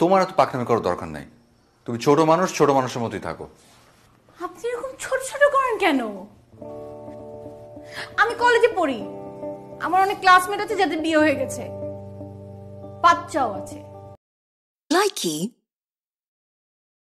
তোমার এত পাকনামি করার দরকার নাই। তুমি ছোট মানুষ, ছোট মানুষের মতোই থাকো। আপনি এরকম ছোট ছোট করেন কেন? আমি কলেজে পড়ি, আমার অনেক ক্লাসমেট আছে যাদের বিয়ে হয়ে গেছে, বাচ্চাও আছে। লাইকি